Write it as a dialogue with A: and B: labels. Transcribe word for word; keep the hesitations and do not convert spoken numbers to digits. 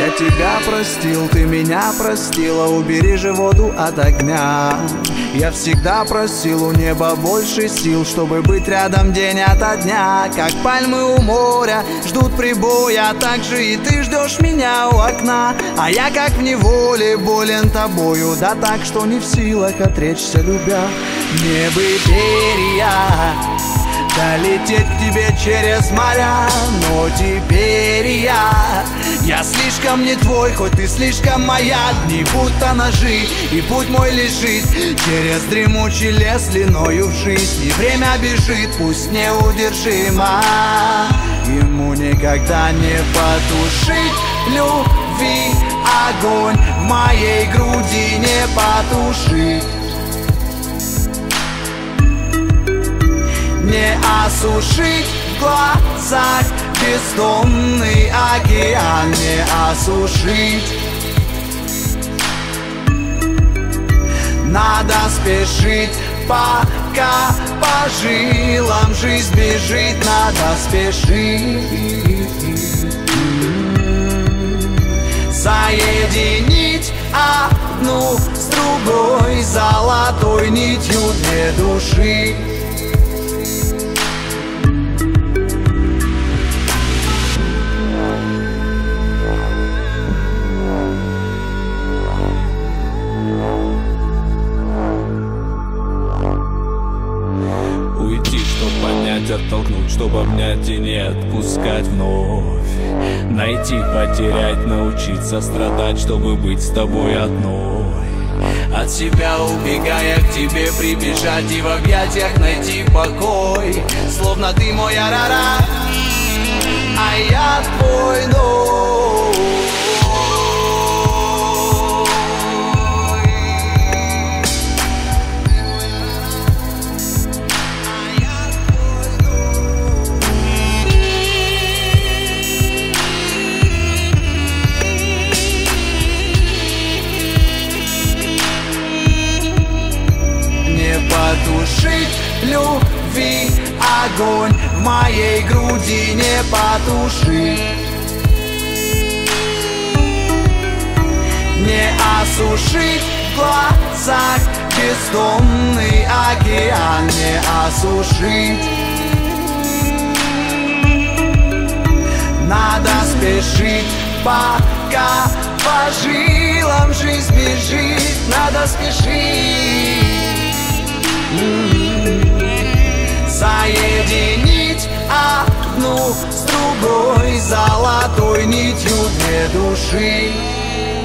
A: Я тебя простил, ты меня простила, убери же воду от огня. Я всегда просил у неба больше сил, чтобы быть рядом день ото дня. Как пальмы у моря ждут прибоя, так же и ты ждешь меня у окна. А я как в неволе болен тобою, да так, что не в силах отречься любя. Мне бы перья долететь к тебе через моря, но теперь я Я слишком не твой, хоть ты слишком моя. Дни будто ножи, и путь мой лежит через дремучий лес длиною в жизнь. И время бежит, пусть неудержимо, ему никогда не потушить любви огонь в моей груди не потушить, не осушить в глазах бездонный океан, не осушить. Надо спешить, пока по жилам жизнь бежит. Надо спешить, соединить одну с другой золотой нитью две души.
B: Оттолкнуть, чтобы обнять и не отпускать вновь. Найти, потерять, научиться страдать, чтобы быть с тобой одной. От себя убегая, к тебе прибежать и в объятиях найти покой. Словно ты мой Арарат, а я твой Ной.
A: Потушить любви огонь в моей груди не потушить, не осушить в глазах бездонный океан, не осушить. Надо спешить, пока по жилам жизнь бежит. Надо спешить, соединить одну с другой золотой нитью две души.